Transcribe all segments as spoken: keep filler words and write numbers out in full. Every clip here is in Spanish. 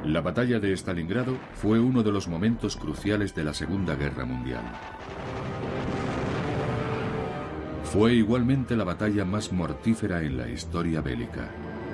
La batalla de Stalingrado fue uno de los momentos cruciales de la Segunda Guerra Mundial. Fue igualmente la batalla más mortífera en la historia bélica.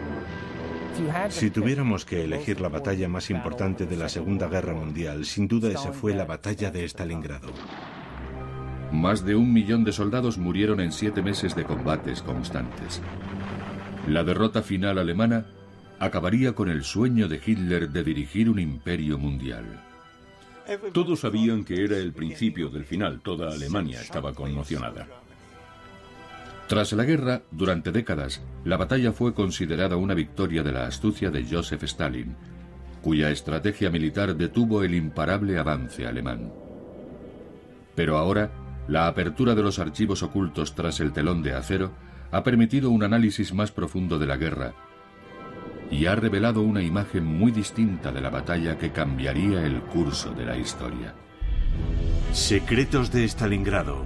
Si tuviéramos que elegir la batalla más importante de la Segunda Guerra Mundial, sin duda esa fue la batalla de Stalingrado. Más de un millón de soldados murieron en siete meses de combates constantes. La derrota final alemana acabaría con el sueño de Hitler de dirigir un imperio mundial. Todos sabían que era el principio del final. Toda Alemania estaba conmocionada. Tras la guerra, durante décadas, la batalla fue considerada una victoria de la astucia de Joseph Stalin, cuya estrategia militar detuvo el imparable avance alemán. Pero ahora, la apertura de los archivos ocultos tras el telón de acero ha permitido un análisis más profundo de la guerra y ha revelado una imagen muy distinta de la batalla que cambiaría el curso de la historia. Secretos de Stalingrado.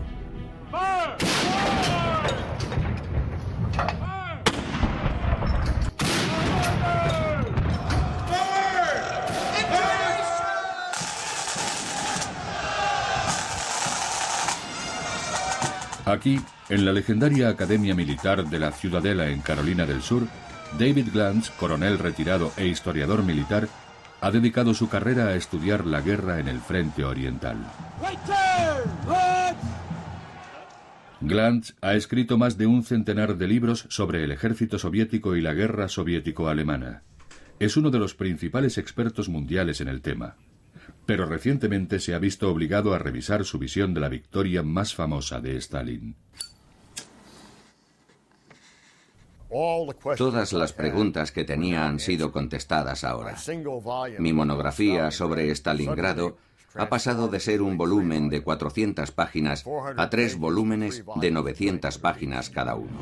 Aquí, en la legendaria Academia Militar de la Ciudadela en Carolina del Sur, David Glantz, coronel retirado e historiador militar, ha dedicado su carrera a estudiar la guerra en el frente oriental. Glantz ha escrito más de un centenar de libros sobre el ejército soviético y la guerra soviético-alemana. Es uno de los principales expertos mundiales en el tema, pero recientemente se ha visto obligado a revisar su visión de la victoria más famosa de Stalin. Todas las preguntas que tenía han sido contestadas ahora. Mi monografía sobre Stalingrado ha pasado de ser un volumen de cuatrocientas páginas a tres volúmenes de novecientas páginas cada uno.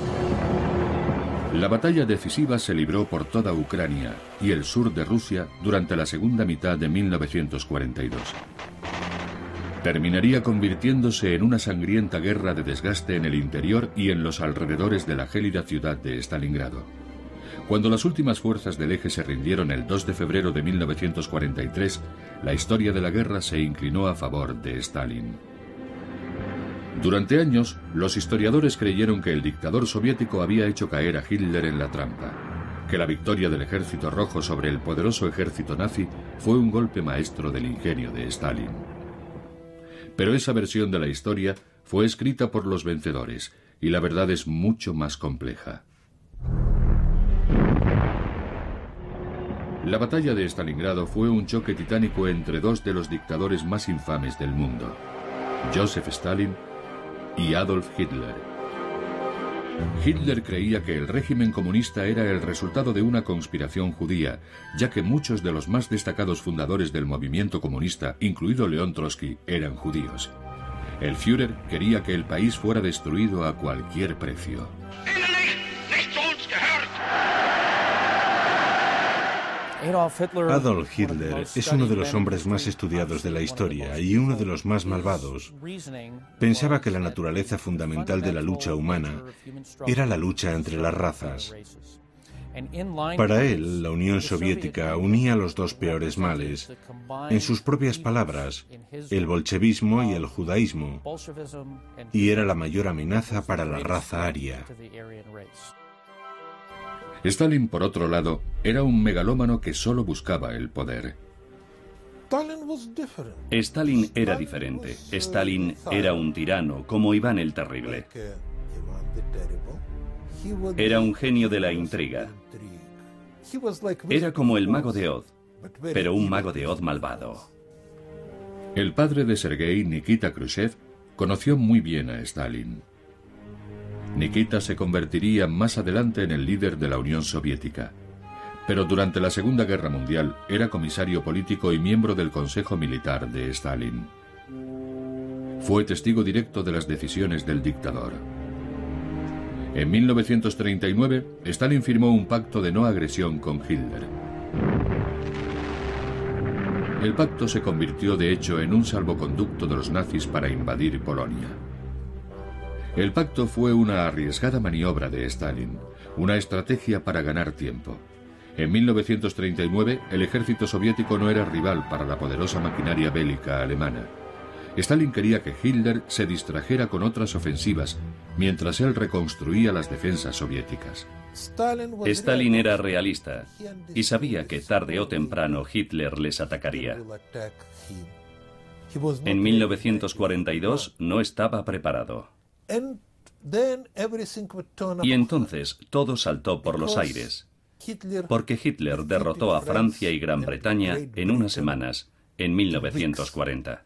La batalla decisiva se libró por toda Ucrania y el sur de Rusia durante la segunda mitad de mil novecientos cuarenta y dos. Terminaría convirtiéndose en una sangrienta guerra de desgaste en el interior y en los alrededores de la gélida ciudad de Stalingrado. Cuando las últimas fuerzas del eje se rindieron el dos de febrero de mil novecientos cuarenta y tres, la historia de la guerra se inclinó a favor de Stalin. Durante años, los historiadores creyeron que el dictador soviético había hecho caer a Hitler en la trampa, que la victoria del ejército rojo sobre el poderoso ejército nazi fue un golpe maestro del ingenio de Stalin. Pero esa versión de la historia fue escrita por los vencedores, y la verdad es mucho más compleja. La batalla de Stalingrado fue un choque titánico entre dos de los dictadores más infames del mundo, Joseph Stalin y Adolf Hitler. Hitler creía que el régimen comunista era el resultado de una conspiración judía, ya que muchos de los más destacados fundadores del movimiento comunista, incluido León Trotsky, eran judíos. El Führer quería que el país fuera destruido a cualquier precio. Adolf Hitler es uno de los hombres más estudiados de la historia y uno de los más malvados. Pensaba que la naturaleza fundamental de la lucha humana era la lucha entre las razas. Para él, la Unión Soviética unía los dos peores males. En sus propias palabras, el bolchevismo y el judaísmo, y era la mayor amenaza para la raza aria. Stalin, por otro lado, era un megalómano que solo buscaba el poder. Stalin era diferente. Stalin era un tirano, como Iván el Terrible. Era un genio de la intriga. Era como el mago de Oz, pero un mago de Oz malvado. El padre de Sergei, Nikita Khrushchev, conoció muy bien a Stalin. Nikita se convertiría más adelante en el líder de la Unión Soviética, pero durante la Segunda Guerra Mundial era comisario político y miembro del Consejo Militar de Stalin. Fue testigo directo de las decisiones del dictador. En mil novecientos treinta y nueve, Stalin firmó un pacto de no agresión con Hitler. El pacto se convirtió de hecho en un salvoconducto de los nazis para invadir Polonia. El pacto fue una arriesgada maniobra de Stalin, una estrategia para ganar tiempo. En mil novecientos treinta y nueve, el ejército soviético no era rival para la poderosa maquinaria bélica alemana. Stalin quería que Hitler se distrajera con otras ofensivas, mientras él reconstruía las defensas soviéticas. Stalin era realista y sabía que tarde o temprano Hitler les atacaría. En mil novecientos cuarenta y dos no estaba preparado. Y entonces todo saltó por los aires, porque Hitler derrotó a Francia y Gran Bretaña en unas semanas, en mil novecientos cuarenta.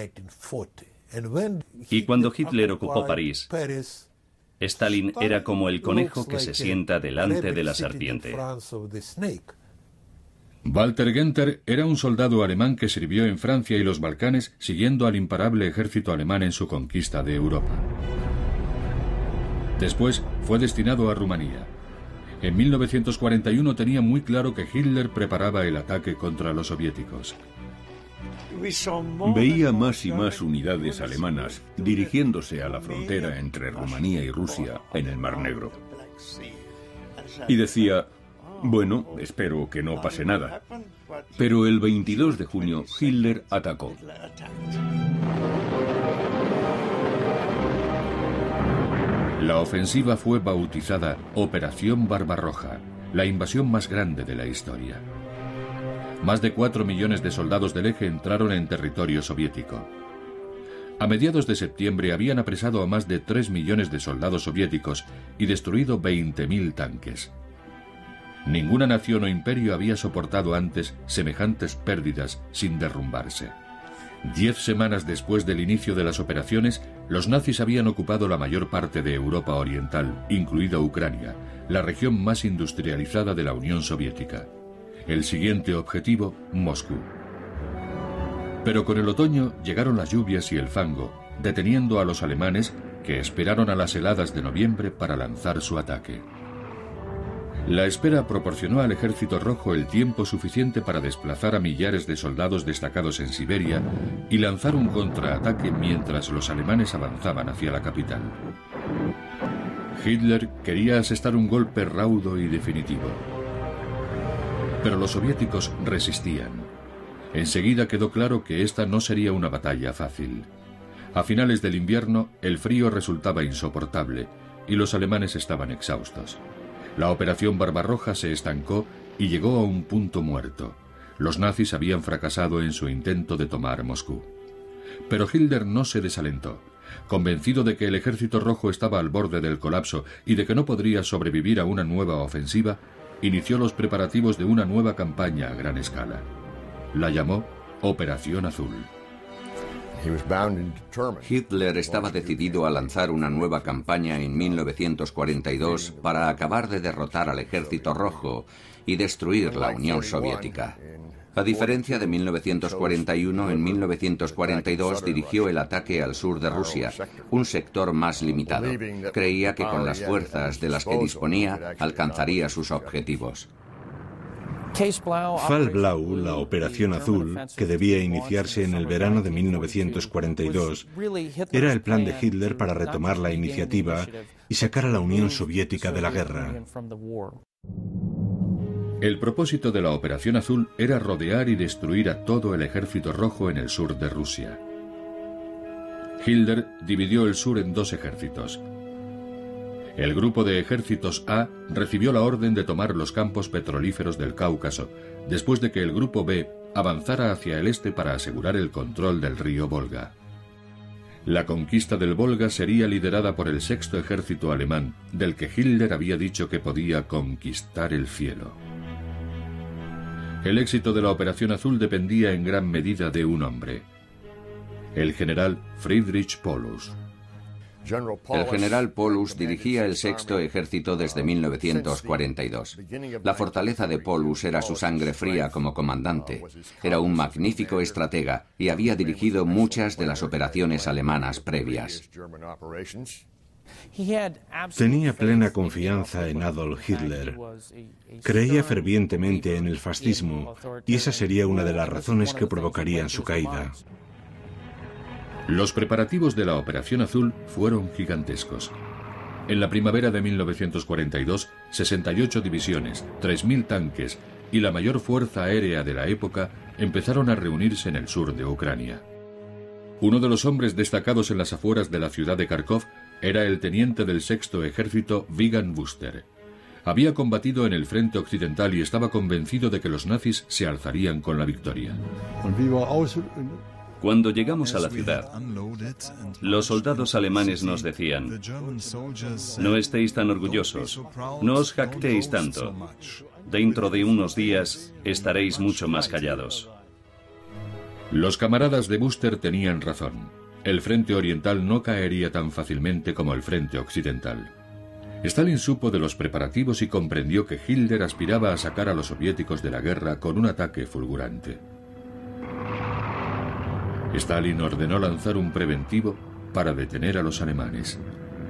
Y cuando Hitler ocupó París, Stalin era como el conejo que se sienta delante de la serpiente. Walter Günther era un soldado alemán que sirvió en Francia y los Balcanes siguiendo al imparable ejército alemán en su conquista de Europa. Después fue destinado a Rumanía. En mil novecientos cuarenta y uno tenía muy claro que Hitler preparaba el ataque contra los soviéticos. Veía más y más unidades alemanas dirigiéndose a la frontera entre Rumanía y Rusia en el Mar Negro. Y decía, bueno, espero que no pase nada. Pero el veintidós de junio Hitler atacó. La ofensiva fue bautizada Operación Barbarroja, la invasión más grande de la historia. Más de cuatro millones de soldados del eje entraron en territorio soviético. A mediados de septiembre habían apresado a más de tres millones de soldados soviéticos y destruido veinte mil tanques. Ninguna nación o imperio había soportado antes semejantes pérdidas sin derrumbarse. Diez semanas después del inicio de las operaciones, los nazis habían ocupado la mayor parte de Europa Oriental, incluida Ucrania, la región más industrializada de la Unión Soviética. El siguiente objetivo, Moscú. Pero con el otoño llegaron las lluvias y el fango, deteniendo a los alemanes que esperaron a las heladas de noviembre para lanzar su ataque. La espera proporcionó al Ejército Rojo el tiempo suficiente para desplazar a millares de soldados destacados en Siberia y lanzar un contraataque mientras los alemanes avanzaban hacia la capital. Hitler quería asestar un golpe raudo y definitivo. Pero los soviéticos resistían. Enseguida quedó claro que esta no sería una batalla fácil. A finales del invierno, el frío resultaba insoportable y los alemanes estaban exhaustos. La operación Barbarroja se estancó y llegó a un punto muerto. Los nazis habían fracasado en su intento de tomar Moscú. Pero Hitler no se desalentó. Convencido de que el Ejército Rojo estaba al borde del colapso y de que no podría sobrevivir a una nueva ofensiva, inició los preparativos de una nueva campaña a gran escala. La llamó Operación Azul. Hitler estaba decidido a lanzar una nueva campaña en mil novecientos cuarenta y dos para acabar de derrotar al Ejército Rojo y destruir la Unión Soviética. A diferencia de mil novecientos cuarenta y uno, en mil novecientos cuarenta y dos dirigió el ataque al sur de Rusia, un sector más limitado. Creía que con las fuerzas de las que disponía alcanzaría sus objetivos. Fall Blau, la Operación Azul, que debía iniciarse en el verano de mil novecientos cuarenta y dos, era el plan de Hitler para retomar la iniciativa y sacar a la Unión Soviética de la guerra. El propósito de la Operación Azul era rodear y destruir a todo el Ejército Rojo en el sur de Rusia. Hitler dividió el sur en dos ejércitos. El grupo de ejércitos A recibió la orden de tomar los campos petrolíferos del Cáucaso, después de que el grupo B avanzara hacia el este para asegurar el control del río Volga. La conquista del Volga sería liderada por el sexto ejército alemán, del que Hitler había dicho que podía conquistar el cielo. El éxito de la Operación Azul dependía en gran medida de un hombre: el general Friedrich Paulus. El general Paulus dirigía el sexto ejército desde mil novecientos cuarenta y dos. La fortaleza de Paulus era su sangre fría como comandante. Era un magnífico estratega y había dirigido muchas de las operaciones alemanas previas. Tenía plena confianza en Adolf Hitler. Creía fervientemente en el fascismo y esa sería una de las razones que provocarían su caída. Los preparativos de la Operación Azul fueron gigantescos. En la primavera de mil novecientos cuarenta y dos, sesenta y ocho divisiones, tres mil tanques y la mayor fuerza aérea de la época empezaron a reunirse en el sur de Ucrania. Uno de los hombres destacados en las afueras de la ciudad de Kharkov era el teniente del sexto ejército Vigan Buster. Había combatido en el frente occidental y estaba convencido de que los nazis se alzarían con la victoria. Cuando llegamos a la ciudad, los soldados alemanes nos decían: no estéis tan orgullosos, no os jactéis tanto. Dentro de unos días estaréis mucho más callados. Los camaradas de Buster tenían razón. El frente oriental no caería tan fácilmente como el frente occidental. Stalin supo de los preparativos y comprendió que Hitler aspiraba a sacar a los soviéticos de la guerra con un ataque fulgurante. Stalin ordenó lanzar un preventivo para detener a los alemanes.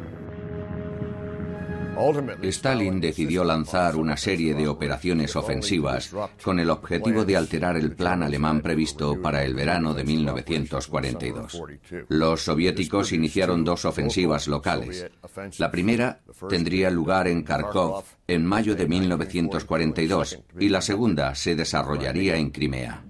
Stalin decidió lanzar una serie de operaciones ofensivas con el objetivo de alterar el plan alemán previsto para el verano de mil novecientos cuarenta y dos. Los soviéticos iniciaron dos ofensivas locales. La primera tendría lugar en Kharkov en mayo de mil novecientos cuarenta y dos y la segunda se desarrollaría en Crimea.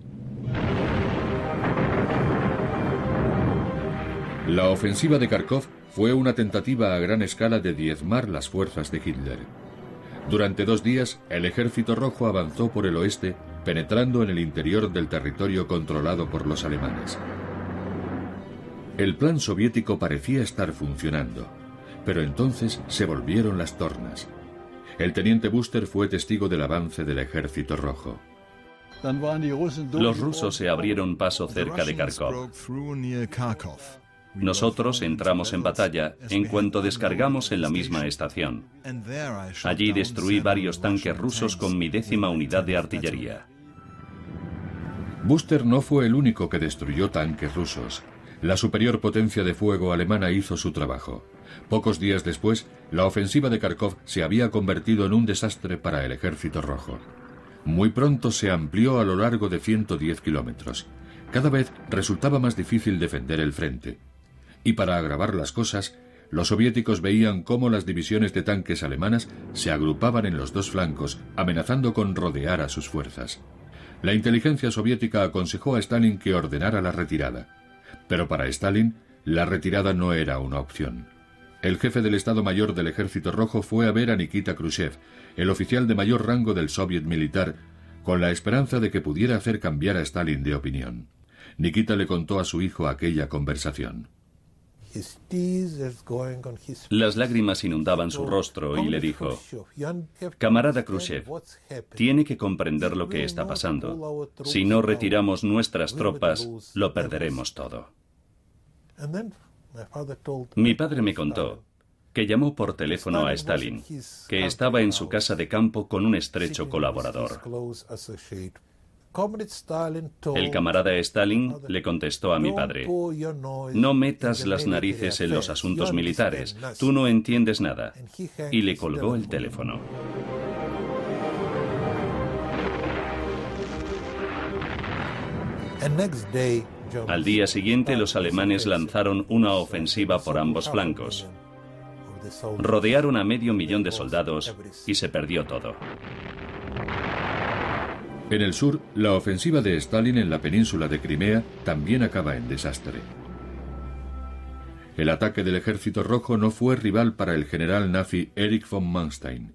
La ofensiva de Kharkov fue una tentativa a gran escala de diezmar las fuerzas de Hitler. Durante dos días, el Ejército Rojo avanzó por el oeste, penetrando en el interior del territorio controlado por los alemanes. El plan soviético parecía estar funcionando, pero entonces se volvieron las tornas. El teniente Buster fue testigo del avance del Ejército Rojo. Los rusos se abrieron paso cerca de Kharkov. Nosotros entramos en batalla en cuanto descargamos en la misma estación. Allí destruí varios tanques rusos con mi décima unidad de artillería. Buster no fue el único que destruyó tanques rusos. La superior potencia de fuego alemana hizo su trabajo. Pocos días después, la ofensiva de Kharkov se había convertido en un desastre para el Ejército Rojo. Muy pronto se amplió a lo largo de ciento diez kilómetros. Cada vez resultaba más difícil defender el frente. Y para agravar las cosas, los soviéticos veían cómo las divisiones de tanques alemanas se agrupaban en los dos flancos, amenazando con rodear a sus fuerzas. La inteligencia soviética aconsejó a Stalin que ordenara la retirada. Pero para Stalin, la retirada no era una opción. El jefe del Estado Mayor del Ejército Rojo fue a ver a Nikita Khrushchev, el oficial de mayor rango del soviet militar, con la esperanza de que pudiera hacer cambiar a Stalin de opinión. Nikita le contó a su hijo aquella conversación. Las lágrimas inundaban su rostro y le dijo: camarada Khrushchev, tiene que comprender lo que está pasando. Si no retiramos nuestras tropas, lo perderemos todo. Mi padre me contó que llamó por teléfono a Stalin, que estaba en su casa de campo con un estrecho colaborador. El camarada Stalin le contestó a mi padre: no metas las narices en los asuntos militares, tú no entiendes nada. Y le colgó el teléfono. Al día siguiente, los alemanes lanzaron una ofensiva por ambos flancos. Rodearon a medio millón de soldados y se perdió todo. En el sur, la ofensiva de Stalin en la península de Crimea también acaba en desastre. El ataque del Ejército Rojo no fue rival para el general nazi Erich von Manstein.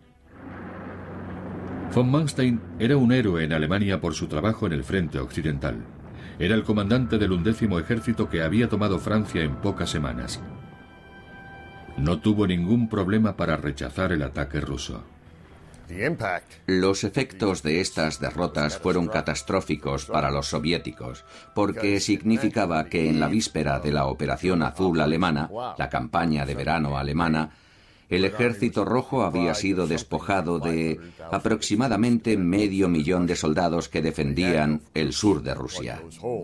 Von Manstein era un héroe en Alemania por su trabajo en el frente occidental. Era el comandante del undécimo ejército que había tomado Francia en pocas semanas. No tuvo ningún problema para rechazar el ataque ruso. Los efectos de estas derrotas fueron catastróficos para los soviéticos, porque significaba que en la víspera de la Operación Azul alemana, la campaña de verano alemana, el Ejército Rojo había sido despojado de aproximadamente medio millón de soldados que defendían el sur de Rusia.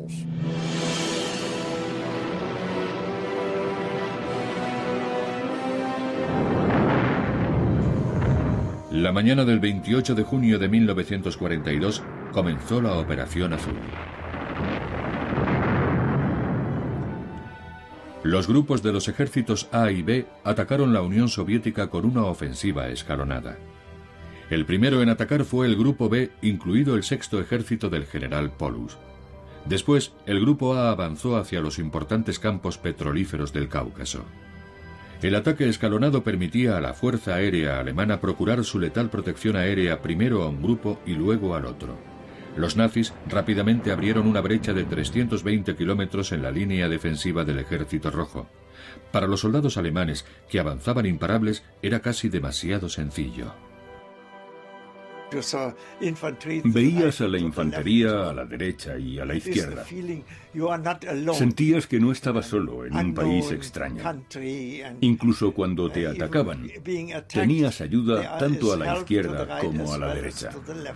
La mañana del veintiocho de junio de mil novecientos cuarenta y dos comenzó la Operación Azul. Los grupos de los ejércitos A y B atacaron la Unión Soviética con una ofensiva escalonada. El primero en atacar fue el Grupo B, incluido el sexto ejército del general Paulus. Después, el Grupo A avanzó hacia los importantes campos petrolíferos del Cáucaso. El ataque escalonado permitía a la Fuerza Aérea Alemana procurar su letal protección aérea primero a un grupo y luego al otro. Los nazis rápidamente abrieron una brecha de trescientos veinte kilómetros en la línea defensiva del Ejército Rojo. Para los soldados alemanes, que avanzaban imparables, era casi demasiado sencillo. Veías a la infantería a la derecha y a la izquierda. Sentías que no estabas solo en un país extraño. Incluso cuando te atacaban, tenías ayuda tanto a la izquierda como a la derecha.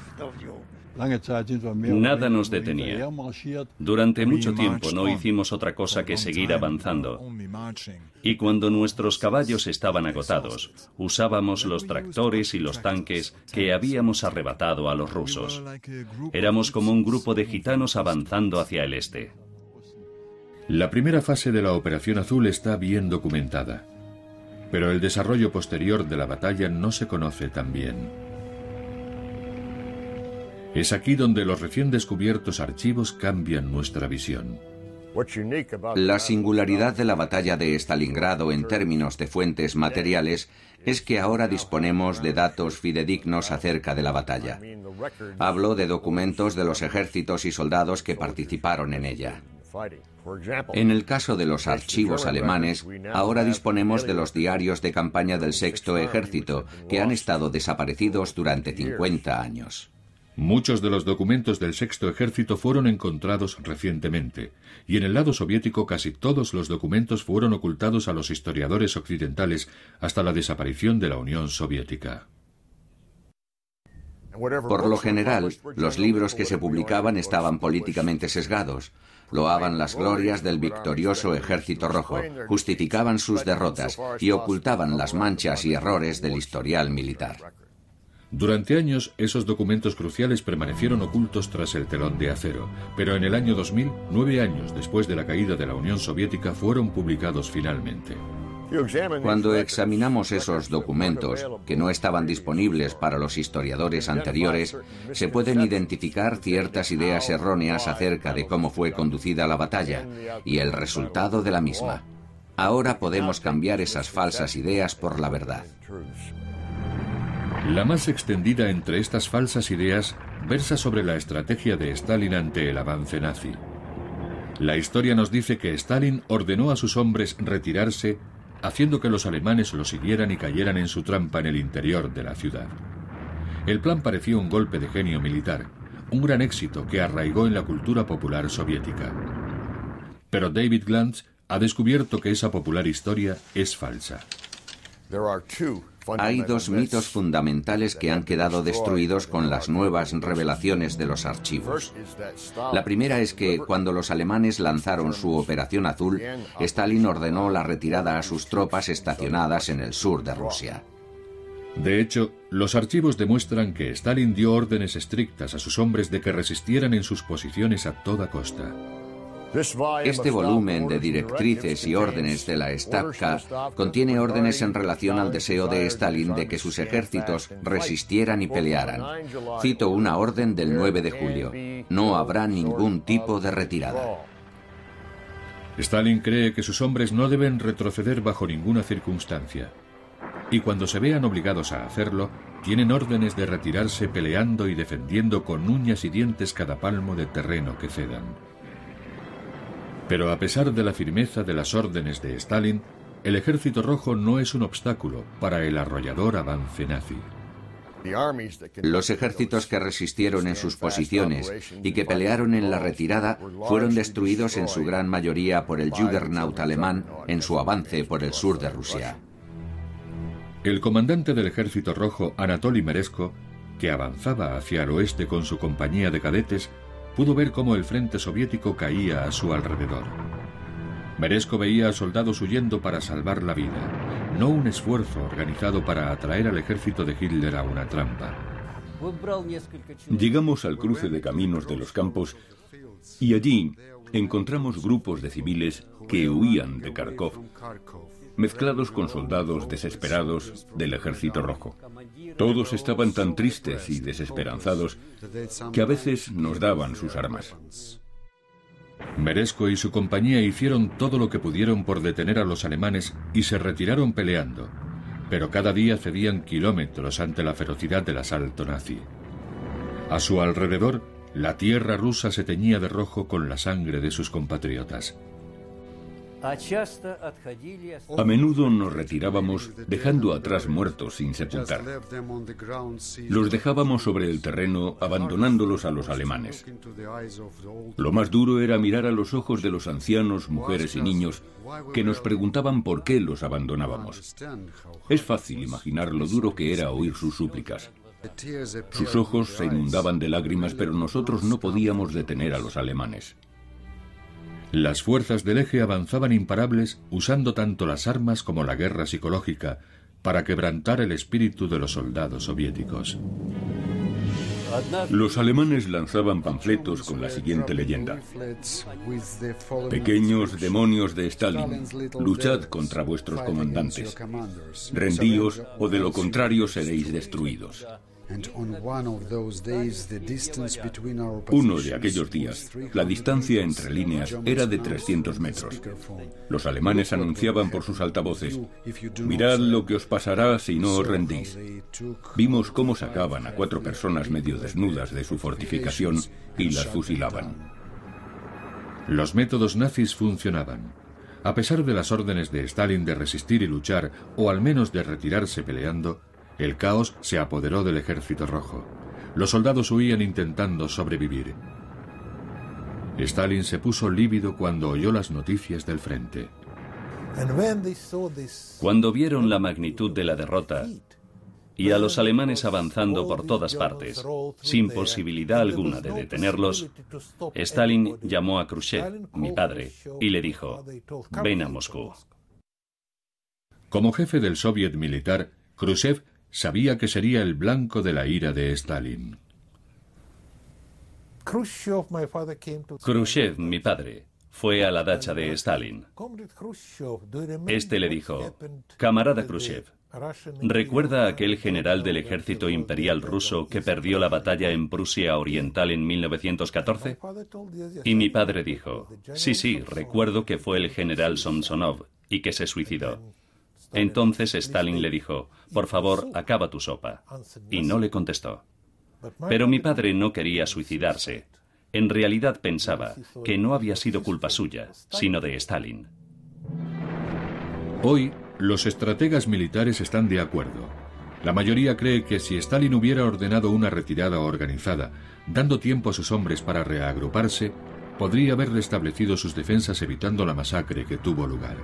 Nada nos detenía. Durante mucho tiempo no hicimos otra cosa que seguir avanzando. Y cuando nuestros caballos estaban agotados, usábamos los tractores y los tanques que habíamos arrebatado a los rusos. Éramos como un grupo de gitanos avanzando hacia el este. La primera fase de la Operación Azul está bien documentada, pero el desarrollo posterior de la batalla no se conoce tan bien. Es aquí donde los recién descubiertos archivos cambian nuestra visión. La singularidad de la batalla de Stalingrado en términos de fuentes materiales es que ahora disponemos de datos fidedignos acerca de la batalla. Hablo de documentos de los ejércitos y soldados que participaron en ella. En el caso de los archivos alemanes, ahora disponemos de los diarios de campaña del Sexto Ejército, que han estado desaparecidos durante cincuenta años. Muchos de los documentos del Sexto Ejército fueron encontrados recientemente, y en el lado soviético casi todos los documentos fueron ocultados a los historiadores occidentales hasta la desaparición de la Unión Soviética. Por lo general, los libros que se publicaban estaban políticamente sesgados. Loaban las glorias del victorioso Ejército Rojo, justificaban sus derrotas y ocultaban las manchas y errores del historial militar. Durante años, esos documentos cruciales permanecieron ocultos tras el telón de acero, pero en el año dos mil, nueve años después de la caída de la Unión Soviética, fueron publicados finalmente. Cuando examinamos esos documentos, que no estaban disponibles para los historiadores anteriores, se pueden identificar ciertas ideas erróneas acerca de cómo fue conducida la batalla y el resultado de la misma. Ahora podemos cambiar esas falsas ideas por la verdad. La más extendida entre estas falsas ideas versa sobre la estrategia de Stalin ante el avance nazi. La historia nos dice que Stalin ordenó a sus hombres retirarse, haciendo que los alemanes lo siguieran y cayeran en su trampa en el interior de la ciudad. El plan parecía un golpe de genio militar, un gran éxito que arraigó en la cultura popular soviética. Pero David Glantz ha descubierto que esa popular historia es falsa. Hay dos mitos fundamentales que han quedado destruidos con las nuevas revelaciones de los archivos. La primera es que, cuando los alemanes lanzaron su Operación Azul, Stalin ordenó la retirada a sus tropas estacionadas en el sur de Rusia. De hecho, los archivos demuestran que Stalin dio órdenes estrictas a sus hombres de que resistieran en sus posiciones a toda costa. Este volumen de directrices y órdenes de la Stavka contiene órdenes en relación al deseo de Stalin de que sus ejércitos resistieran y pelearan. Cito una orden del nueve de julio. No habrá ningún tipo de retirada. Stalin cree que sus hombres no deben retroceder bajo ninguna circunstancia. Y cuando se vean obligados a hacerlo, tienen órdenes de retirarse peleando y defendiendo con uñas y dientes cada palmo de terreno que cedan. Pero a pesar de la firmeza de las órdenes de Stalin, el Ejército Rojo no es un obstáculo para el arrollador avance nazi. Los ejércitos que resistieron en sus posiciones y que pelearon en la retirada fueron destruidos en su gran mayoría por el Juggernaut alemán en su avance por el sur de Rusia. El comandante del Ejército Rojo, Anatoly Meresko, que avanzaba hacia el oeste con su compañía de cadetes, pudo ver cómo el frente soviético caía a su alrededor. Meresko veía a soldados huyendo para salvar la vida, no un esfuerzo organizado para atraer al ejército de Hitler a una trampa. Llegamos al cruce de caminos de los campos y allí encontramos grupos de civiles que huían de Kharkov, mezclados con soldados desesperados del Ejército Rojo. Todos estaban tan tristes y desesperanzados que a veces nos daban sus armas. Meresko y su compañía hicieron todo lo que pudieron por detener a los alemanes y se retiraron peleando, pero cada día cedían kilómetros ante la ferocidad del asalto nazi. A su alrededor, la tierra rusa se teñía de rojo con la sangre de sus compatriotas. A menudo nos retirábamos dejando atrás muertos sin sepultar. Los dejábamos sobre el terreno abandonándolos a los alemanes. Lo más duro era mirar a los ojos de los ancianos, mujeres y niños que nos preguntaban por qué los abandonábamos. Es fácil imaginar lo duro que era oír sus súplicas. Sus ojos se inundaban de lágrimas, pero nosotros no podíamos detener a los alemanes. Las fuerzas del eje avanzaban imparables usando tanto las armas como la guerra psicológica para quebrantar el espíritu de los soldados soviéticos. Los alemanes lanzaban panfletos con la siguiente leyenda: pequeños demonios de Stalin, luchad contra vuestros comandantes. Rendíos o de lo contrario seréis destruidos. Uno de aquellos días, la distancia entre líneas era de trescientos metros. Los alemanes anunciaban por sus altavoces: mirad lo que os pasará si no os rendís. Vimos cómo sacaban a cuatro personas medio desnudas de su fortificación y las fusilaban. Los métodos nazis funcionaban. A pesar de las órdenes de Stalin de resistir y luchar, o al menos de retirarse peleando, el caos se apoderó del Ejército Rojo. Los soldados huían intentando sobrevivir. Stalin se puso lívido cuando oyó las noticias del frente. Cuando vieron la magnitud de la derrota y a los alemanes avanzando por todas partes, sin posibilidad alguna de detenerlos, Stalin llamó a Khrushchev, mi padre, y le dijo: ven a Moscú. Como jefe del soviet militar, Khrushchev sabía que sería el blanco de la ira de Stalin. Khrushchev, mi padre, fue a la dacha de Stalin. Este le dijo: camarada Khrushchev, ¿recuerda a aquel general del ejército imperial ruso que perdió la batalla en Prusia Oriental en mil novecientos catorce? Y mi padre dijo: sí, sí, recuerdo que fue el general Samsonov y que se suicidó. Entonces Stalin le dijo: por favor, acaba tu sopa. Y no le contestó. Pero mi padre no quería suicidarse. En realidad pensaba que no había sido culpa suya, sino de Stalin. Hoy, los estrategas militares están de acuerdo. La mayoría cree que si Stalin hubiera ordenado una retirada organizada, dando tiempo a sus hombres para reagruparse, podría haber restablecido sus defensas evitando la masacre que tuvo lugar.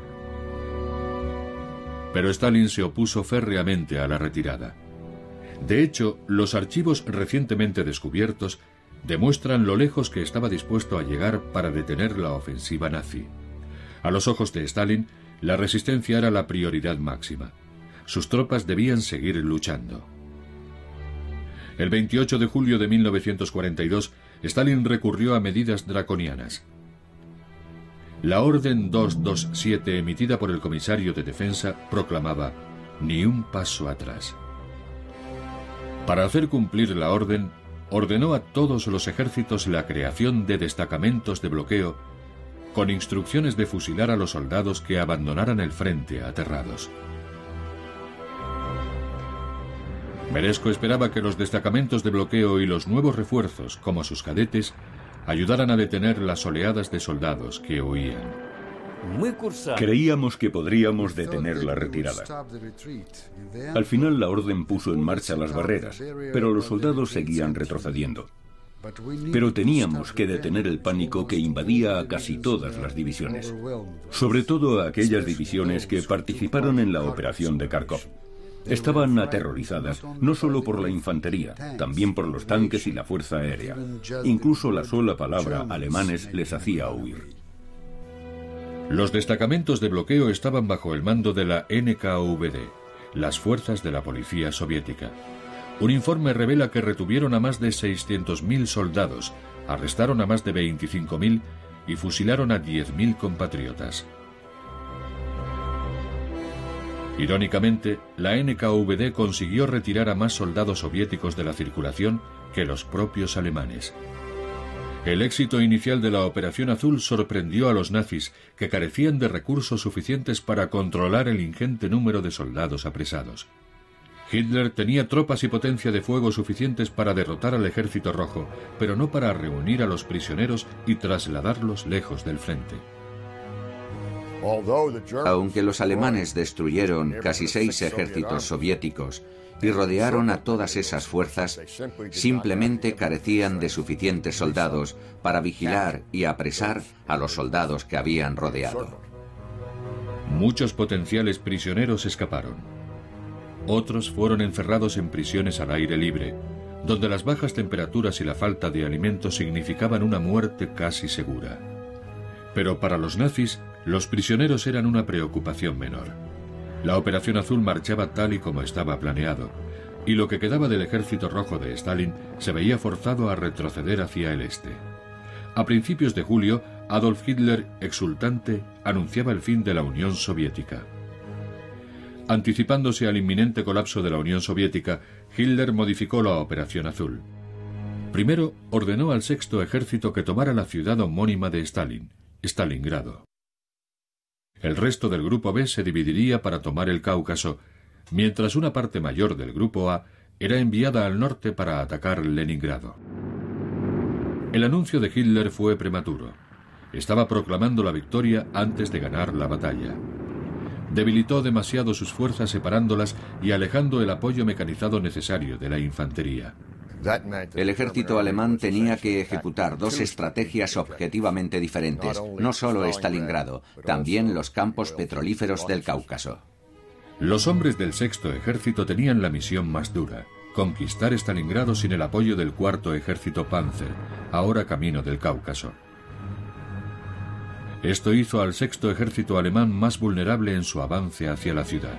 Pero Stalin se opuso férreamente a la retirada. De hecho, los archivos recientemente descubiertos demuestran lo lejos que estaba dispuesto a llegar para detener la ofensiva nazi. A los ojos de Stalin, la resistencia era la prioridad máxima. Sus tropas debían seguir luchando. El veintiocho de julio de mil novecientos cuarenta y dos, Stalin recurrió a medidas draconianas. La Orden doscientos veintisiete emitida por el comisario de defensa proclamaba: ni un paso atrás. Para hacer cumplir la orden, ordenó a todos los ejércitos la creación de destacamentos de bloqueo con instrucciones de fusilar a los soldados que abandonaran el frente aterrados. Meresko esperaba que los destacamentos de bloqueo y los nuevos refuerzos, como sus cadetes, ayudaran a detener las oleadas de soldados que huían. Creíamos que podríamos detener la retirada. Al final la orden puso en marcha las barreras, pero los soldados seguían retrocediendo. Pero teníamos que detener el pánico que invadía a casi todas las divisiones, sobre todo a aquellas divisiones que participaron en la operación de Kharkov. Estaban aterrorizadas no solo por la infantería, también por los tanques y la fuerza aérea. Incluso la sola palabra alemanes les hacía huir. Los destacamentos de bloqueo estaban bajo el mando de la N K V D, las fuerzas de la policía soviética. Un informe revela que retuvieron a más de seiscientos mil soldados, arrestaron a más de veinticinco mil y fusilaron a diez mil compatriotas. Irónicamente, la N K V D consiguió retirar a más soldados soviéticos de la circulación que los propios alemanes. El éxito inicial de la Operación Azul sorprendió a los nazis, que carecían de recursos suficientes para controlar el ingente número de soldados apresados. Hitler tenía tropas y potencia de fuego suficientes para derrotar al Ejército Rojo, pero no para reunir a los prisioneros y trasladarlos lejos del frente. Aunque los alemanes destruyeron casi seis ejércitos soviéticos y rodearon a todas esas fuerzas, simplemente carecían de suficientes soldados para vigilar y apresar a los soldados que habían rodeado. Muchos potenciales prisioneros escaparon. Otros fueron encerrados en prisiones al aire libre, donde las bajas temperaturas y la falta de alimentos significaban una muerte casi segura. Pero para los nazis, los prisioneros eran una preocupación menor. La Operación Azul marchaba tal y como estaba planeado, y lo que quedaba del Ejército Rojo de Stalin se veía forzado a retroceder hacia el este. A principios de julio, Adolf Hitler, exultante, anunciaba el fin de la Unión Soviética. Anticipándose al inminente colapso de la Unión Soviética, Hitler modificó la Operación Azul. Primero, ordenó al Sexto Ejército que tomara la ciudad homónima de Stalin, Stalingrado. El resto del Grupo B se dividiría para tomar el Cáucaso, mientras una parte mayor del Grupo A era enviada al norte para atacar Leningrado. El anuncio de Hitler fue prematuro. Estaba proclamando la victoria antes de ganar la batalla. Debilitó demasiado sus fuerzas separándolas y alejando el apoyo mecanizado necesario de la infantería. El ejército alemán tenía que ejecutar dos estrategias objetivamente diferentes, no solo Stalingrado, también los campos petrolíferos del Cáucaso. Los hombres del Sexto Ejército tenían la misión más dura: conquistar Stalingrado sin el apoyo del Cuarto Ejército Panzer, ahora camino del Cáucaso. Esto hizo al Sexto Ejército alemán más vulnerable en su avance hacia la ciudad.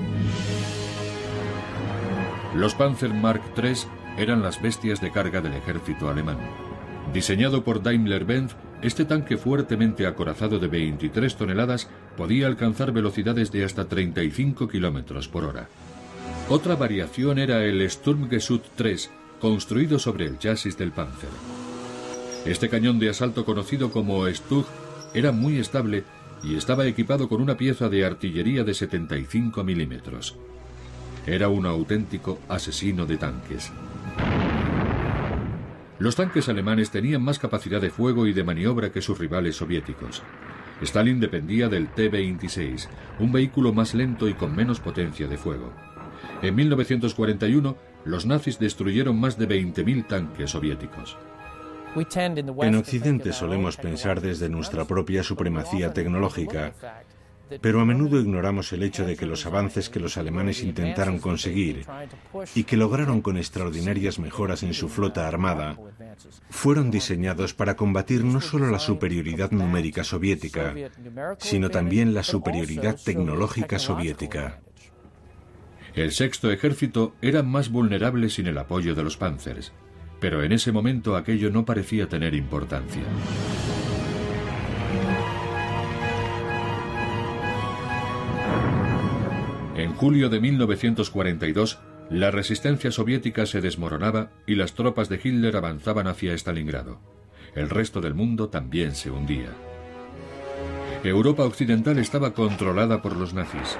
Los Panzer Mark tres eran las bestias de carga del ejército alemán. Diseñado por Daimler-Benz, este tanque fuertemente acorazado de veintitrés toneladas podía alcanzar velocidades de hasta treinta y cinco kilómetros por hora. Otra variación era el Sturmgeschütz tres, construido sobre el chasis del Panzer. Este cañón de asalto, conocido como Stug, era muy estable y estaba equipado con una pieza de artillería de setenta y cinco milímetros. Era un auténtico asesino de tanques. Los tanques alemanes tenían más capacidad de fuego y de maniobra que sus rivales soviéticos. Stalin dependía del T veintiséis, un vehículo más lento y con menos potencia de fuego. En mil novecientos cuarenta y uno, los nazis destruyeron más de veinte mil tanques soviéticos. En Occidente solemos pensar desde nuestra propia supremacía tecnológica, pero a menudo ignoramos el hecho de que los avances que los alemanes intentaron conseguir y que lograron con extraordinarias mejoras en su flota armada fueron diseñados para combatir no solo la superioridad numérica soviética, sino también la superioridad tecnológica soviética. El Sexto Ejército era más vulnerable sin el apoyo de los Panzers, pero en ese momento aquello no parecía tener importancia. En julio de mil novecientos cuarenta y dos, la resistencia soviética se desmoronaba y las tropas de Hitler avanzaban hacia Stalingrado. El resto del mundo también se hundía. Europa occidental estaba controlada por los nazis.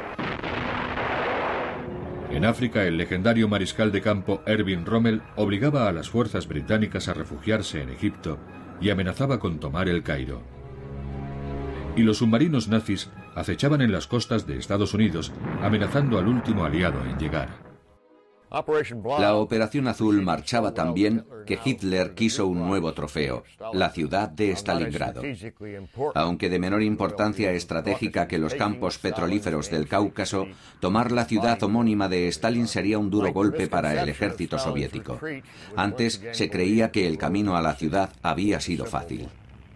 En África, el legendario mariscal de campo Erwin Rommel obligaba a las fuerzas británicas a refugiarse en Egipto y amenazaba con tomar el Cairo. Y los submarinos nazis acechaban en las costas de Estados Unidos, amenazando al último aliado en llegar. La Operación Azul marchaba tan bien que Hitler quiso un nuevo trofeo, la ciudad de Stalingrado. Aunque de menor importancia estratégica que los campos petrolíferos del Cáucaso, tomar la ciudad homónima de Stalin sería un duro golpe para el ejército soviético. Antes se creía que el camino a la ciudad había sido fácil.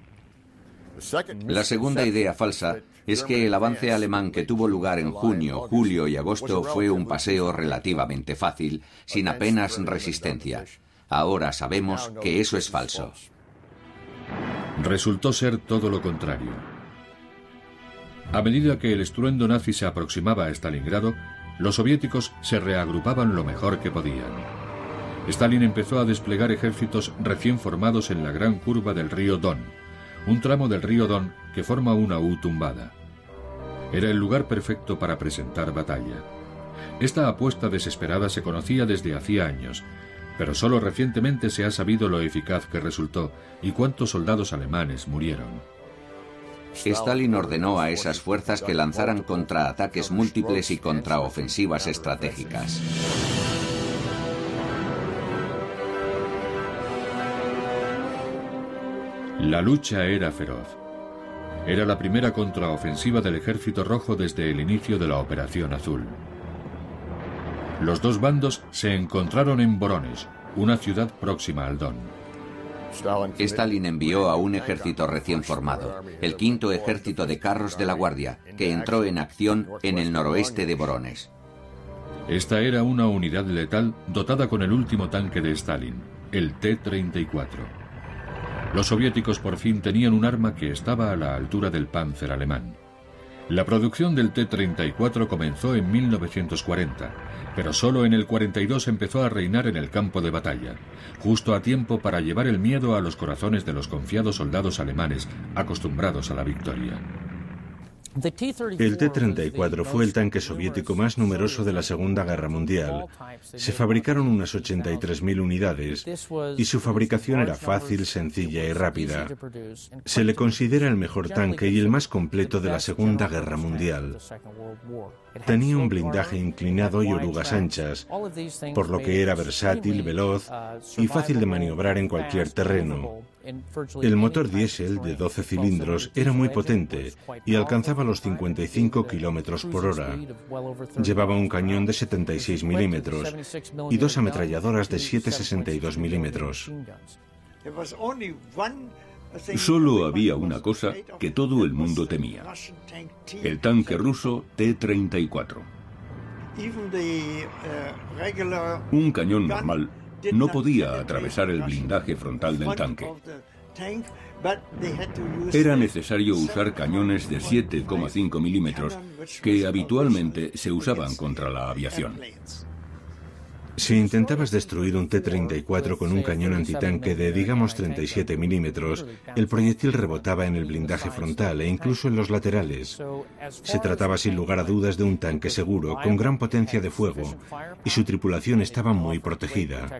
La segunda idea falsa es que el avance alemán que tuvo lugar en junio, julio y agosto fue un paseo relativamente fácil, sin apenas resistencia. Ahora sabemos que eso es falso. Resultó ser todo lo contrario. A medida que el estruendo nazi se aproximaba a Stalingrado, los soviéticos se reagrupaban lo mejor que podían. Stalin empezó a desplegar ejércitos recién formados en la gran curva del río Don, un tramo del río Don que forma una U tumbada. Era el lugar perfecto para presentar batalla. Esta apuesta desesperada se conocía desde hacía años, pero solo recientemente se ha sabido lo eficaz que resultó y cuántos soldados alemanes murieron. Stalin ordenó a esas fuerzas que lanzaran contraataques múltiples y contraofensivas estratégicas. La lucha era feroz. Era la primera contraofensiva del Ejército Rojo desde el inicio de la Operación Azul. Los dos bandos se encontraron en Voronezh, una ciudad próxima al Don. Stalin envió a un ejército recién formado, el quinto ejército de carros de la Guardia, que entró en acción en el noroeste de Voronezh. Esta era una unidad letal dotada con el último tanque de Stalin, el T treinta y cuatro. Los soviéticos por fin tenían un arma que estaba a la altura del Panzer alemán. La producción del T treinta y cuatro comenzó en mil novecientos cuarenta, pero solo en el cuarenta y dos empezó a reinar en el campo de batalla, justo a tiempo para llevar el miedo a los corazones de los confiados soldados alemanes acostumbrados a la victoria. El T treinta y cuatro fue el tanque soviético más numeroso de la Segunda Guerra Mundial. Se fabricaron unas ochenta y tres mil unidades y su fabricación era fácil, sencilla y rápida. Se le considera el mejor tanque y el más completo de la Segunda Guerra Mundial. Tenía un blindaje inclinado y orugas anchas, por lo que era versátil, veloz y fácil de maniobrar en cualquier terreno. El motor diésel de doce cilindros era muy potente y alcanzaba los cincuenta y cinco kilómetros por hora. Llevaba un cañón de setenta y seis milímetros y dos ametralladoras de siete coma sesenta y dos milímetros. Solo había una cosa que todo el mundo temía: el tanque ruso T treinta y cuatro. Un cañón normal no podía atravesar el blindaje frontal del tanque. Era necesario usar cañones de siete coma cinco milímetros que habitualmente se usaban contra la aviación. Si intentabas destruir un T treinta y cuatro con un cañón antitanque de, digamos, treinta y siete milímetros, el proyectil rebotaba en el blindaje frontal e incluso en los laterales. Se trataba sin lugar a dudas de un tanque seguro, con gran potencia de fuego, y su tripulación estaba muy protegida.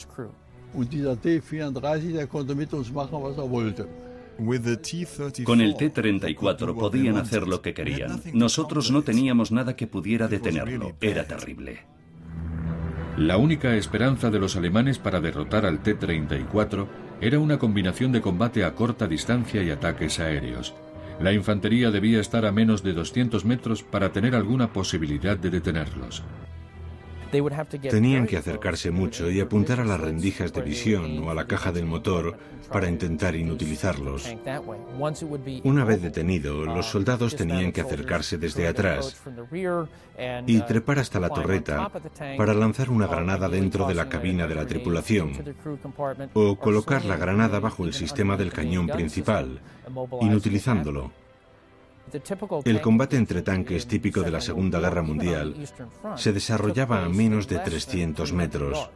Con el T treinta y cuatro podían hacer lo que querían. Nosotros no teníamos nada que pudiera detenerlo. Era terrible. La única esperanza de los alemanes para derrotar al T treinta y cuatro era una combinación de combate a corta distancia y ataques aéreos. La infantería debía estar a menos de doscientos metros para tener alguna posibilidad de detenerlos. Tenían que acercarse mucho y apuntar a las rendijas de visión o a la caja del motor para intentar inutilizarlos. Una vez detenido, los soldados tenían que acercarse desde atrás y trepar hasta la torreta para lanzar una granada dentro de la cabina de la tripulación o colocar la granada bajo el sistema del cañón principal, inutilizándolo. El combate entre tanques típico de la Segunda Guerra Mundial se desarrollaba a menos de trescientos metros.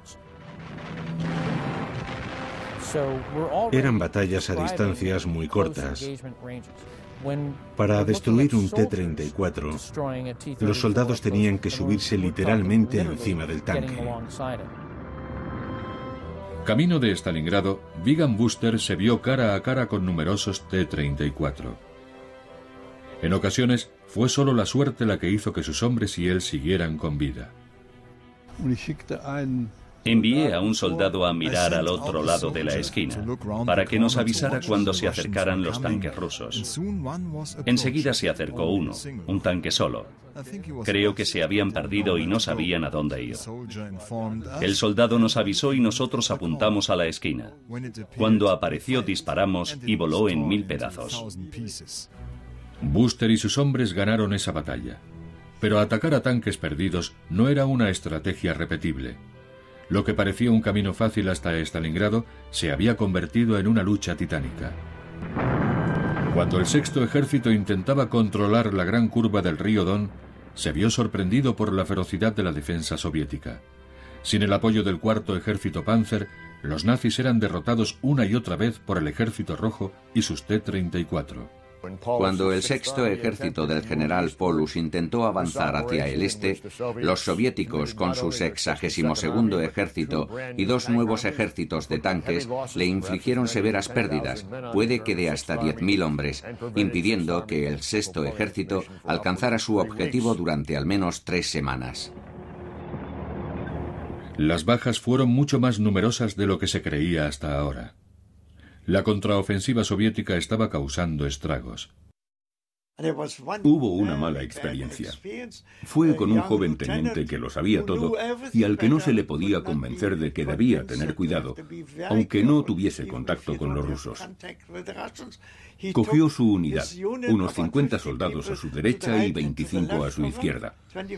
Eran batallas a distancias muy cortas. Para destruir un T treinta y cuatro, los soldados tenían que subirse literalmente encima del tanque. Camino de Stalingrado, Wiegand Wüster se vio cara a cara con numerosos T treinta y cuatro. En ocasiones, fue solo la suerte la que hizo que sus hombres y él siguieran con vida. Envié a un soldado a mirar al otro lado de la esquina, para que nos avisara cuando se acercaran los tanques rusos. Enseguida se acercó uno, un tanque solo. Creo que se habían perdido y no sabían a dónde ir. El soldado nos avisó y nosotros apuntamos a la esquina. Cuando apareció disparamos y voló en mil pedazos. Wüster y sus hombres ganaron esa batalla, pero atacar a tanques perdidos no era una estrategia repetible. Lo que parecía un camino fácil hasta Stalingrado se había convertido en una lucha titánica. Cuando el sexto ejército intentaba controlar la gran curva del río Don, se vio sorprendido por la ferocidad de la defensa soviética. Sin el apoyo del cuarto ejército Panzer, los nazis eran derrotados una y otra vez por el ejército rojo y sus T treinta y cuatro. Cuando el sexto ejército del general Paulus intentó avanzar hacia el este, los soviéticos, con su sexagésimo segundo ejército y dos nuevos ejércitos de tanques, le infligieron severas pérdidas, puede que de hasta diez mil hombres, impidiendo que el sexto ejército alcanzara su objetivo durante al menos tres semanas. Las bajas fueron mucho más numerosas de lo que se creía hasta ahora. La contraofensiva soviética estaba causando estragos. Hubo una mala experiencia. Fue con un joven teniente que lo sabía todo y al que no se le podía convencer de que debía tener cuidado, aunque no tuviese contacto con los rusos. Cogió su unidad, unos cincuenta soldados a su derecha y veinticinco a su izquierda,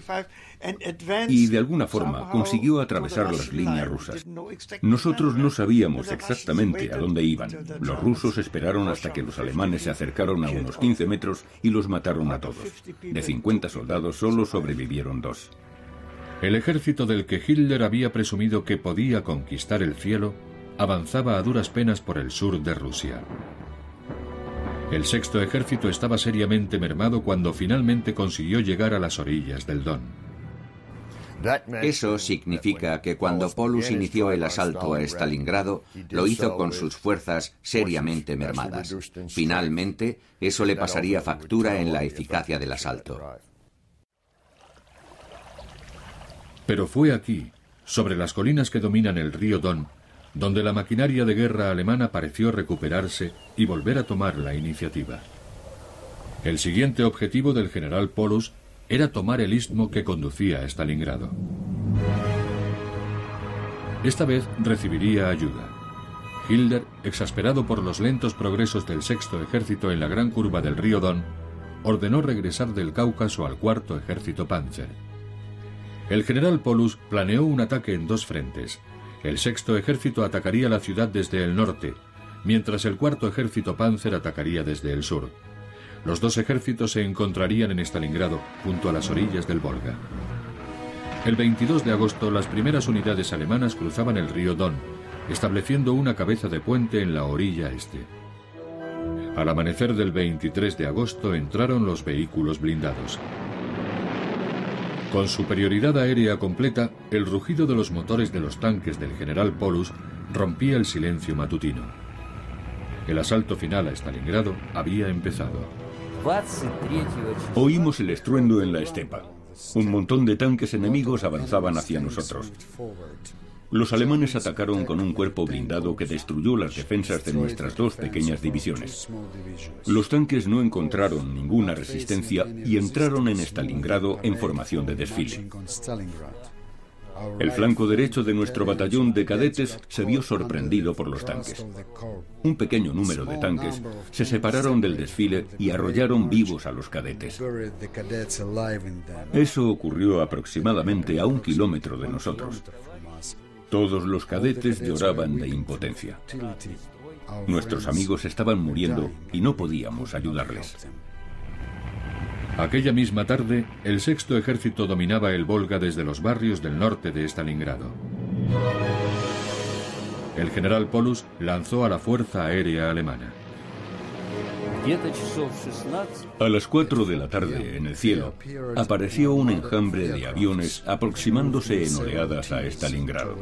y de alguna forma consiguió atravesar las líneas rusas. Nosotros no sabíamos exactamente a dónde iban. Los rusos esperaron hasta que los alemanes se acercaron a unos quince metros y los mataron a todos. De cincuenta soldados solo sobrevivieron dos. El ejército del que Hitler había presumido que podía conquistar el cielo avanzaba a duras penas por el sur de Rusia. El sexto ejército estaba seriamente mermado cuando finalmente consiguió llegar a las orillas del Don. Eso significa que cuando Paulus inició el asalto a Stalingrado, lo hizo con sus fuerzas seriamente mermadas. Finalmente, eso le pasaría factura en la eficacia del asalto. Pero fue aquí, sobre las colinas que dominan el río Don, donde la maquinaria de guerra alemana pareció recuperarse y volver a tomar la iniciativa. El siguiente objetivo del general Paulus era tomar el istmo que conducía a Stalingrado. Esta vez recibiría ayuda. Hitler, exasperado por los lentos progresos del sexto ejército en la gran curva del río Don, ordenó regresar del Cáucaso al cuarto ejército Panzer. El general Paulus planeó un ataque en dos frentes. El sexto ejército atacaría la ciudad desde el norte, mientras el cuarto ejército Panzer atacaría desde el sur. Los dos ejércitos se encontrarían en Stalingrado, junto a las orillas del Volga. El veintidós de agosto, las primeras unidades alemanas cruzaban el río Don, estableciendo una cabeza de puente en la orilla este. Al amanecer del veintitrés de agosto entraron los vehículos blindados. Con superioridad aérea completa, el rugido de los motores de los tanques del general Paulus rompía el silencio matutino. El asalto final a Stalingrado había empezado. Oímos el estruendo en la estepa. Un montón de tanques enemigos avanzaban hacia nosotros. Los alemanes atacaron con un cuerpo blindado que destruyó las defensas de nuestras dos pequeñas divisiones. Los tanques no encontraron ninguna resistencia y entraron en Stalingrado en formación de desfile. El flanco derecho de nuestro batallón de cadetes se vio sorprendido por los tanques. Un pequeño número de tanques se separaron del desfile y arrollaron vivos a los cadetes. Eso ocurrió aproximadamente a un kilómetro de nosotros. Todos los cadetes lloraban de impotencia. Nuestros amigos estaban muriendo y no podíamos ayudarles. Aquella misma tarde, el sexto ejército dominaba el Volga desde los barrios del norte de Stalingrado. El general Paulus lanzó a la fuerza aérea alemana. A las cuatro de la tarde, en el cielo, apareció un enjambre de aviones aproximándose en oleadas a Stalingrado.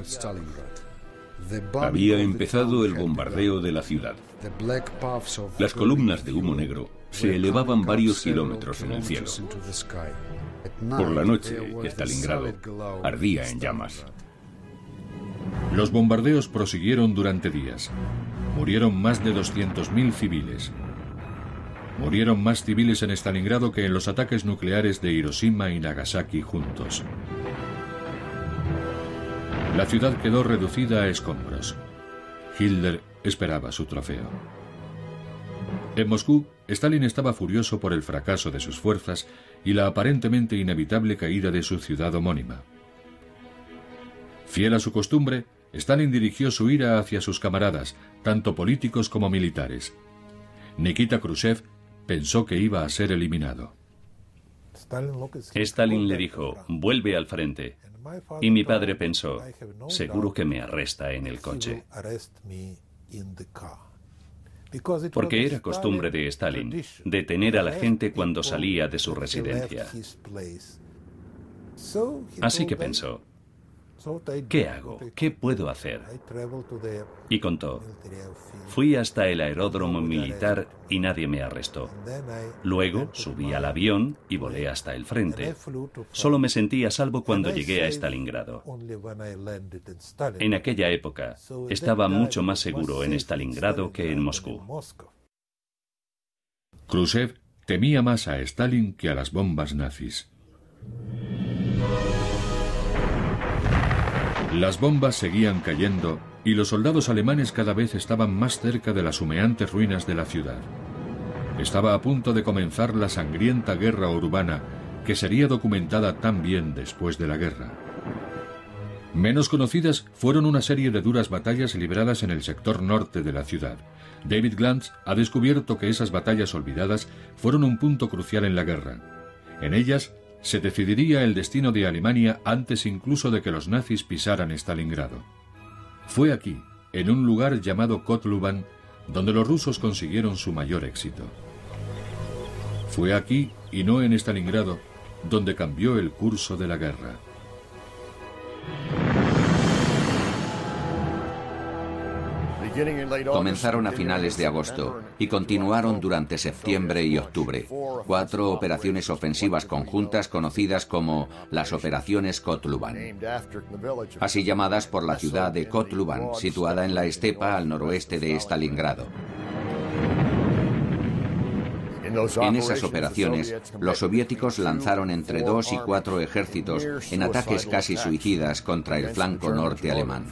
Había empezado el bombardeo de la ciudad. Las columnas de humo negro se elevaban varios kilómetros en el cielo. Por la noche, Stalingrado ardía en llamas. Los bombardeos prosiguieron durante días. Murieron más de doscientos mil civiles. Murieron más civiles en Stalingrado que en los ataques nucleares de Hiroshima y Nagasaki juntos. La ciudad quedó reducida a escombros. Hitler esperaba su trofeo. En Moscú, Stalin estaba furioso por el fracaso de sus fuerzas y la aparentemente inevitable caída de su ciudad homónima. Fiel a su costumbre, Stalin dirigió su ira hacia sus camaradas, tanto políticos como militares. Nikita Khrushchev pensó que iba a ser eliminado. Stalin le dijo, vuelve al frente. Y mi padre pensó, seguro que me arresta en el coche. Porque era costumbre de Stalin detener a la gente cuando salía de su residencia. Así que pensó, ¿qué hago? ¿Qué puedo hacer? Y contó, fui hasta el aeródromo militar y nadie me arrestó. Luego subí al avión y volé hasta el frente. Solo me sentí a salvo cuando llegué a Stalingrado. En aquella época estaba mucho más seguro en Stalingrado que en Moscú. Khrushchev temía más a Stalin que a las bombas nazis. Las bombas seguían cayendo y los soldados alemanes cada vez estaban más cerca de las humeantes ruinas de la ciudad. Estaba a punto de comenzar la sangrienta guerra urbana que sería documentada también después de la guerra. Menos conocidas fueron una serie de duras batallas libradas en el sector norte de la ciudad. David Glantz ha descubierto que esas batallas olvidadas fueron un punto crucial en la guerra. En ellas se decidiría el destino de Alemania antes incluso de que los nazis pisaran Stalingrado. Fue aquí, en un lugar llamado Kotluban, donde los rusos consiguieron su mayor éxito. Fue aquí, y no en Stalingrado, donde cambió el curso de la guerra. Comenzaron a finales de agosto y continuaron durante septiembre y octubre. Cuatro operaciones ofensivas conjuntas conocidas como las operaciones Kotluban, así llamadas por la ciudad de Kotluban, situada en la estepa al noroeste de Stalingrado. En esas operaciones, los soviéticos lanzaron entre dos y cuatro ejércitos en ataques casi suicidas contra el flanco norte alemán.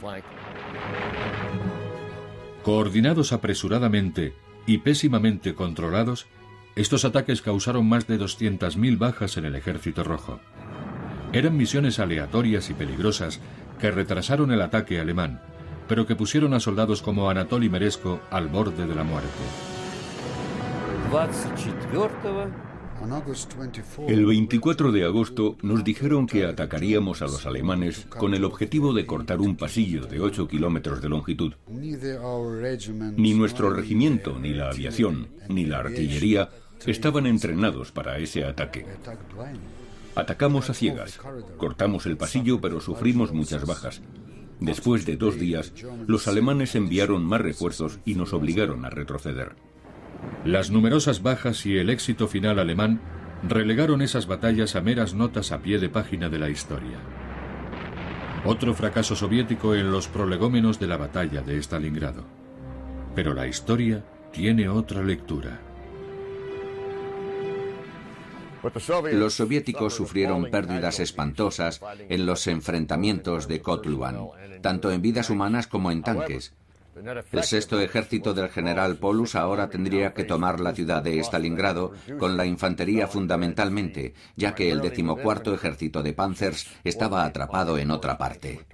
Coordinados apresuradamente y pésimamente controlados, estos ataques causaron más de doscientas mil bajas en el Ejército Rojo. Eran misiones aleatorias y peligrosas que retrasaron el ataque alemán, pero que pusieron a soldados como Anatoly Meresko al borde de la muerte. El veinticuatro de agosto nos dijeron que atacaríamos a los alemanes con el objetivo de cortar un pasillo de ocho kilómetros de longitud. Ni nuestro regimiento, ni la aviación, ni la artillería estaban entrenados para ese ataque. Atacamos a ciegas, cortamos el pasillo, pero sufrimos muchas bajas. Después de dos días, los alemanes enviaron más refuerzos y nos obligaron a retroceder. Las numerosas bajas y el éxito final alemán relegaron esas batallas a meras notas a pie de página de la historia. Otro fracaso soviético en los prolegómenos de la batalla de Stalingrado. Pero la historia tiene otra lectura. Los soviéticos sufrieron pérdidas espantosas en los enfrentamientos de Kotluban, tanto en vidas humanas como en tanques. El sexto ejército del general Paulus ahora tendría que tomar la ciudad de Stalingrado con la infantería fundamentalmente, ya que el decimocuarto ejército de Panzers estaba atrapado en otra parte.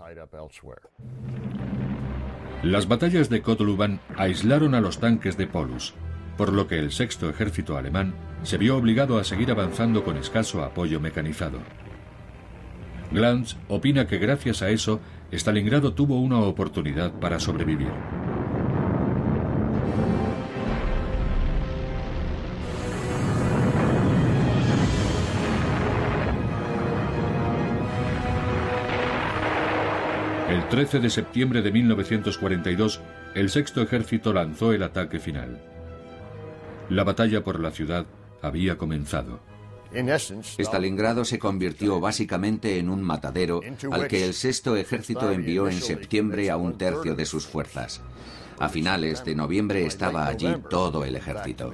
Las batallas de Kotluban aislaron a los tanques de Paulus, por lo que el sexto ejército alemán se vio obligado a seguir avanzando con escaso apoyo mecanizado. Glantz opina que gracias a eso, Stalingrado tuvo una oportunidad para sobrevivir. El trece de septiembre de mil novecientos cuarenta y dos, el sexto ejército lanzó el ataque final. La batalla por la ciudad había comenzado. Stalingrado se convirtió básicamente en un matadero al que el sexto ejército envió en septiembre a un tercio de sus fuerzas. A finales de noviembre estaba allí todo el ejército.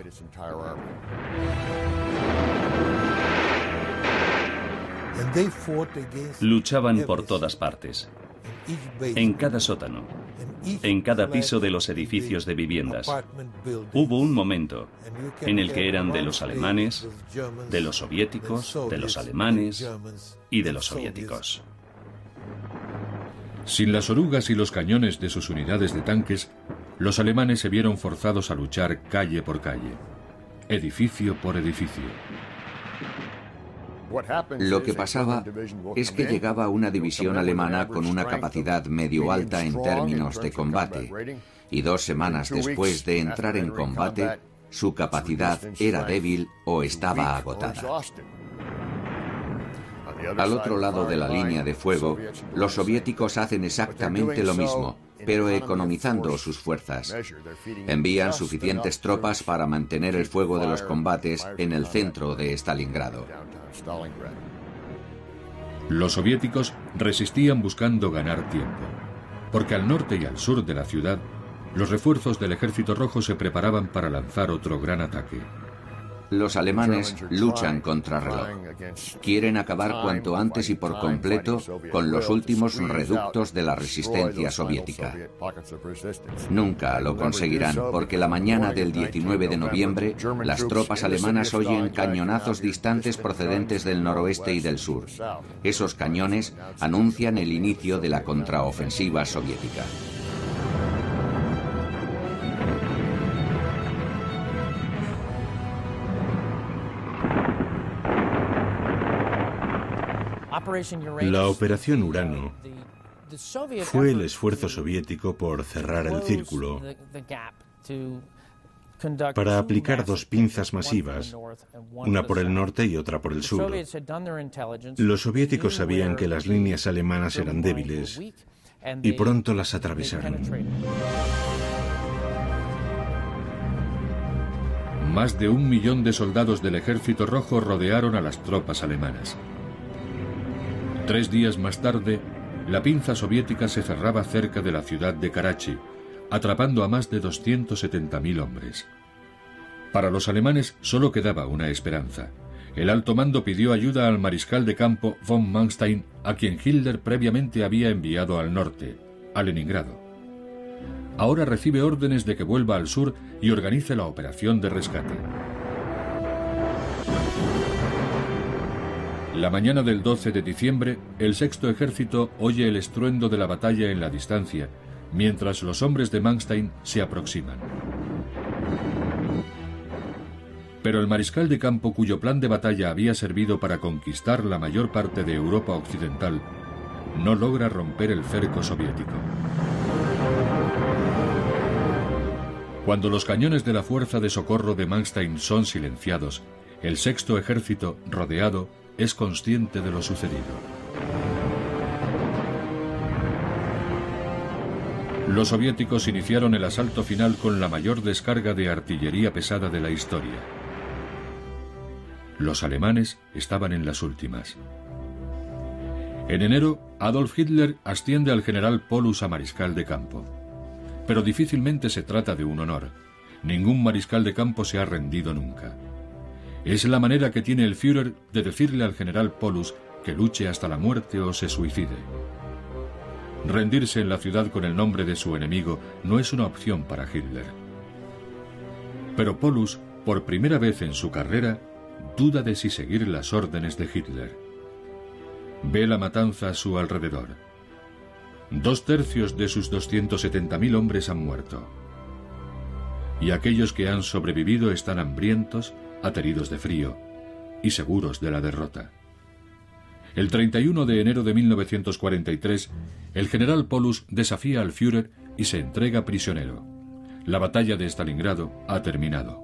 Luchaban por todas partes, en cada sótano, en cada piso de los edificios de viviendas. Hubo un momento en el que eran de los alemanes, de los soviéticos, de los alemanes y de los soviéticos. Sin las orugas y los cañones de sus unidades de tanques, los alemanes se vieron forzados a luchar calle por calle, edificio por edificio. Lo que pasaba es que llegaba una división alemana con una capacidad medio alta en términos de combate, y dos semanas después de entrar en combate, su capacidad era débil o estaba agotada. Al otro lado de la línea de fuego, los soviéticos hacen exactamente lo mismo, pero economizando sus fuerzas. Envían suficientes tropas para mantener el fuego de los combates en el centro de Stalingrado. Los soviéticos resistían buscando ganar tiempo, porque al norte y al sur de la ciudad, los refuerzos del Ejército Rojo se preparaban para lanzar otro gran ataque. Los alemanes luchan contra reloj. Quieren acabar cuanto antes y por completo con los últimos reductos de la resistencia soviética. Nunca lo conseguirán, porque la mañana del diecinueve de noviembre, las tropas alemanas oyen cañonazos distantes procedentes del noroeste y del sur. Esos cañones anuncian el inicio de la contraofensiva soviética. La Operación Urano fue el esfuerzo soviético por cerrar el círculo, para aplicar dos pinzas masivas, una por el norte y otra por el sur. Los soviéticos sabían que las líneas alemanas eran débiles y pronto las atravesaron. Más de un millón de soldados del Ejército Rojo rodearon a las tropas alemanas. Tres días más tarde, la pinza soviética se cerraba cerca de la ciudad de Karachi, atrapando a más de doscientos setenta mil hombres. Para los alemanes solo quedaba una esperanza. El alto mando pidió ayuda al mariscal de campo von Manstein, a quien Hitler previamente había enviado al norte, a Leningrado. Ahora recibe órdenes de que vuelva al sur y organice la operación de rescate. La mañana del doce de diciembre, el sexto ejército oye el estruendo de la batalla en la distancia, mientras los hombres de Manstein se aproximan. Pero el mariscal de campo, cuyo plan de batalla había servido para conquistar la mayor parte de Europa occidental, no logra romper el cerco soviético. Cuando los cañones de la fuerza de socorro de Manstein son silenciados, el sexto ejército, rodeado, es consciente de lo sucedido. Los soviéticos iniciaron el asalto final con la mayor descarga de artillería pesada de la historia. Los alemanes estaban en las últimas. En enero, Adolf Hitler asciende al general Paulus a mariscal de campo. Pero difícilmente se trata de un honor. Ningún mariscal de campo se ha rendido nunca. Es la manera que tiene el Führer de decirle al general Paulus que luche hasta la muerte o se suicide. Rendirse en la ciudad con el nombre de su enemigo no es una opción para Hitler. Pero Paulus, por primera vez en su carrera, duda de si seguir las órdenes de Hitler. Ve la matanza a su alrededor. Dos tercios de sus doscientos setenta mil hombres han muerto. Y aquellos que han sobrevivido están hambrientos, ateridos de frío y seguros de la derrota. El treinta y uno de enero de mil novecientos cuarenta y tres, el general Paulus desafía al Führer y se entrega prisionero. La batalla de Stalingrado ha terminado.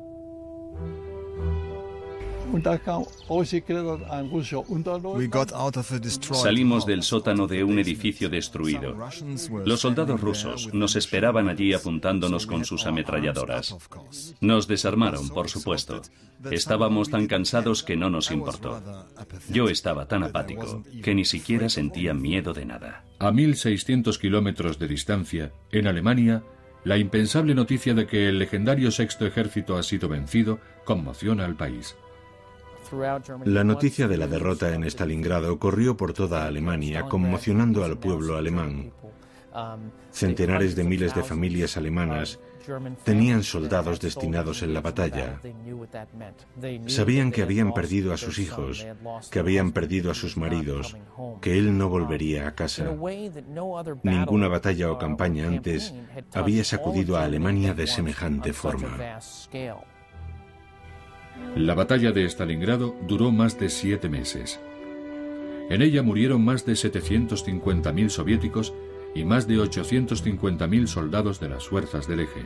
Salimos del sótano de un edificio destruido. Los soldados rusos nos esperaban allí apuntándonos con sus ametralladoras. Nos desarmaron, por supuesto. Estábamos tan cansados que no nos importó. Yo estaba tan apático que ni siquiera sentía miedo de nada. A mil seiscientos kilómetros de distancia, en Alemania, la impensable noticia de que el legendario sexto ejército ha sido vencido conmociona al país. La noticia de la derrota en Stalingrado corrió por toda Alemania, conmocionando al pueblo alemán. Centenares de miles de familias alemanas tenían soldados destinados en la batalla. Sabían que habían perdido a sus hijos, que habían perdido a sus maridos, que él no volvería a casa. Ninguna batalla o campaña antes había sacudido a Alemania de semejante forma. La batalla de Stalingrado duró más de siete meses. En ella murieron más de setecientos cincuenta mil soviéticos y más de ochocientos cincuenta mil soldados de las fuerzas del eje.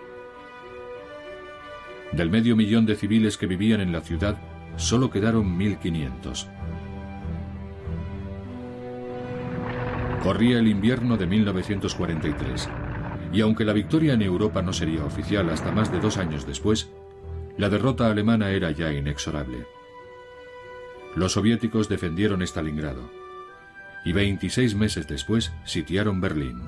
Del medio millón de civiles que vivían en la ciudad, solo quedaron mil quinientos. Corría el invierno de mil novecientos cuarenta y tres, y aunque la victoria en Europa no sería oficial hasta más de dos años después, la derrota alemana era ya inexorable. Los soviéticos defendieron Stalingrado y veintiséis meses después sitiaron Berlín.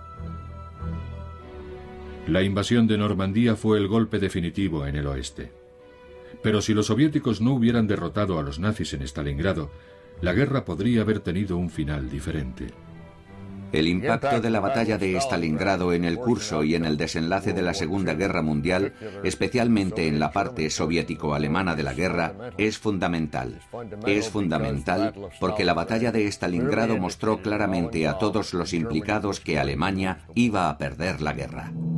La invasión de Normandía fue el golpe definitivo en el oeste. Pero si los soviéticos no hubieran derrotado a los nazis en Stalingrado, la guerra podría haber tenido un final diferente. El impacto de la batalla de Stalingrado en el curso y en el desenlace de la Segunda Guerra Mundial, especialmente en la parte soviético-alemana de la guerra, es fundamental. Es fundamental porque la batalla de Stalingrado mostró claramente a todos los implicados que Alemania iba a perder la guerra.